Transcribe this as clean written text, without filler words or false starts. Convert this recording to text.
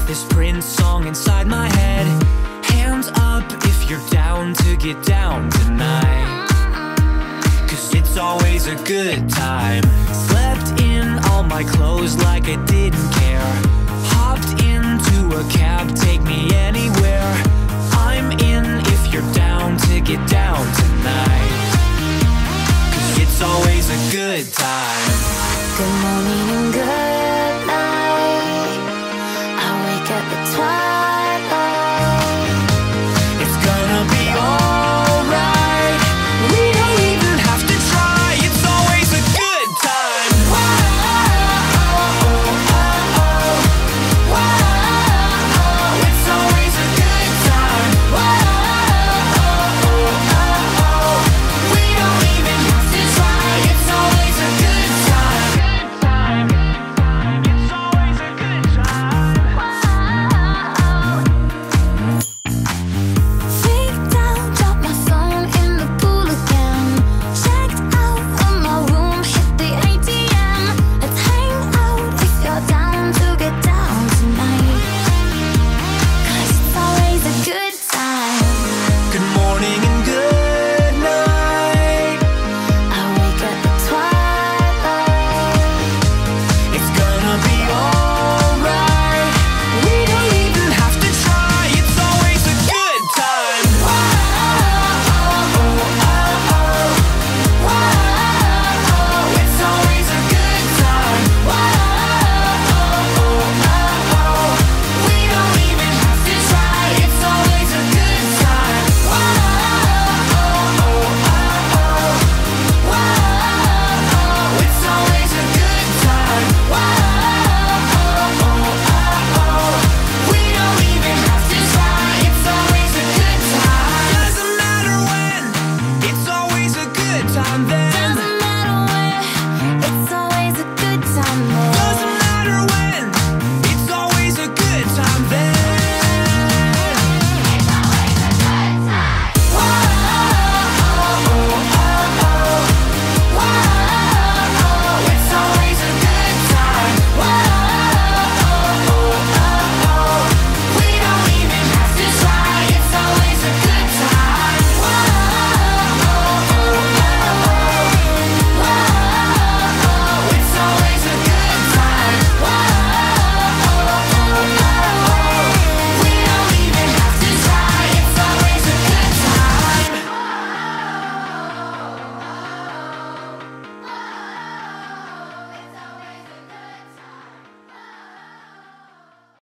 this Prince song inside my head. Hands up if you're down to get down tonight, 'cause it's always a good time. Slept in all my clothes like I didn't care. Hopped into a cab, take me anywhere. I'm in if you're down to get down tonight, 'cause it's always a good time. Good morning.